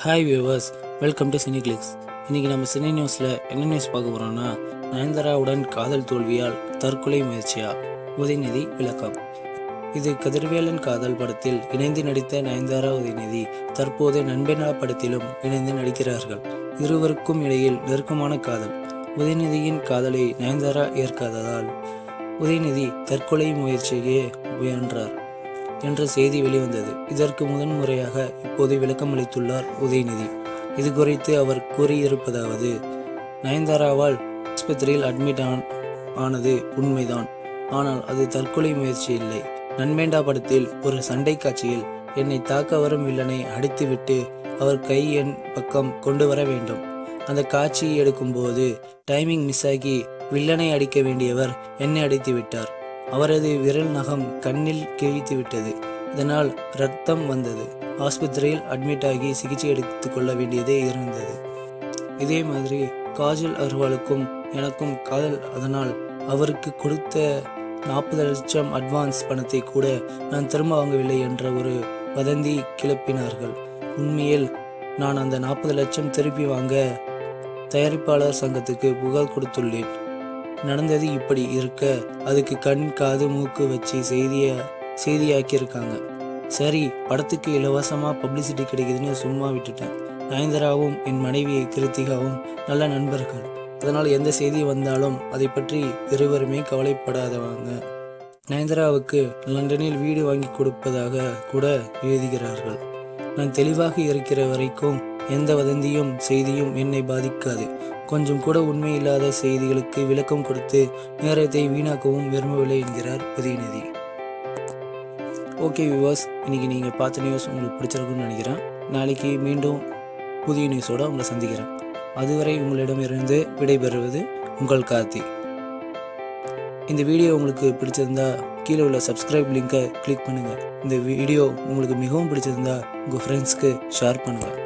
Hi viewers, welcome to Cineclicks. இன்றைக்கி நம்ம cine நியூஸில் என்ன நியூஸ் பார்க்க போகிறோம்னா, நயன்தாராவுடன் காதல் தோல்வியால் தற்கொலை முயற்சியா, உதயநிதி விளக்கம். இது கதிர்வேலன் காதல் படத்தில் இணைந்து நடித்த நயன்தாரா உதயநிதி தற்போது நண்பனா படத்திலும் இணைந்து நடிக்கிறார்கள். இருவருக்கும் இடையில் நெருக்கமான காதல். உதயநிதியின் காதலை நயன்தாரா ஏற்காததால் உதயநிதி தற்கொலை முயற்சியே முயன்றார் என்ற செய்தி வெளிவந்தது. இதற்கு முதன்முறையாக இப்போது விளக்கம் அளித்துள்ளார் உதயநிதி. இது குறித்து அவர் கூறியிருப்பதாவது: நயன்தாராவால் ஆஸ்பத்திரியில் அட்மிட் ஆனது உண்மைதான், ஆனால் அது தற்கொலை முயற்சி இல்லை. நண்பேண்டா படத்தில் ஒரு சண்டை காட்சியில் என்னை தாக்க வரும் வில்லனை அடித்துவிட்டு அவர் கை என் பக்கம் கொண்டு வர வேண்டும். அந்த காட்சியை எடுக்கும்போது டைமிங் மிஸ் ஆகி வில்லனை அடிக்க வேண்டியவர் என்னை அடித்து விட்டார். அவரது விரல் நகம் கண்ணில் கிழித்து விட்டது. இதனால் இரத்தம் வந்தது. ஆஸ்பத்திரியில் அட்மிட் ஆகி சிகிச்சை எடுத்துக் கொள்ள வேண்டியதே இருந்தது. இதே மாதிரி காஜல் அகர்வாலுக்கும் எனக்கும் காதல். அதனால் அவருக்கு கொடுத்த 40 லட்சம் அட்வான்ஸ் பணத்தை கூட நான் திரும்ப வாங்கவில்லை என்ற ஒரு வதந்தி கிளப்பினார்கள். உண்மையில் நான் அந்த 40 லட்சம் திருப்பி வாங்க தயாரிப்பாளர் சங்கத்துக்கு புகார் கொடுத்துள்ளேன். நடந்தது இப்படி இருக்க அதுக்கு கண் காது மூக்கு வச்சு செய்தியாக்கியிருக்காங்க. சரி, படத்துக்கு இலவசமாக பப்ளிசிட்டி கிடைக்குதுன்னு சும்மா விட்டுட்டேன். நயன்தாராவும் என் மனைவி கிருத்திகாவும் நல்ல நண்பர்கள். அதனால் எந்த செய்தி வந்தாலும் அதை பற்றி இருவருமே கவலைப்படாதவங்க. நயன்தாராவுக்கு லண்டனில் வீடு வாங்கி கொடுப்பதாக கூட எழுதுகிறார்கள். நான் தெளிவாக இருக்கிற வரைக்கும் எந்த வதந்தியும் செய்தியும் என்னை பாதிக்காது. கொஞ்சம் கூட உண்மை இல்லாத செய்திகளுக்கு விளக்கம் கொடுத்து நேரத்தை வீணாக்கவும் விரும்பவில்லை என்கிறார் உதயநிதி. ஓகே வியூவர்ஸ், இன்னைக்கு நீங்கள் பார்த்த நியூஸ் உங்களுக்கு பிடிச்சிருக்குன்னு நினைக்கிறேன். நாளைக்கு மீண்டும் புதிய நியூஸோடு உங்களை சந்திக்கிறேன். அதுவரை உங்களிடமிருந்து விடைபெறுவது உங்கள் கார்த்தி. இந்த வீடியோ உங்களுக்கு பிடிச்சிருந்தா கீழே உள்ள சப்ஸ்கிரைப் லிங்கை கிளிக் பண்ணுங்கள். இந்த வீடியோ உங்களுக்கு மிகவும் பிடிச்சிருந்தா உங்கள் ஃப்ரெண்ட்ஸ்க்கு ஷேர் பண்ணுங்கள்.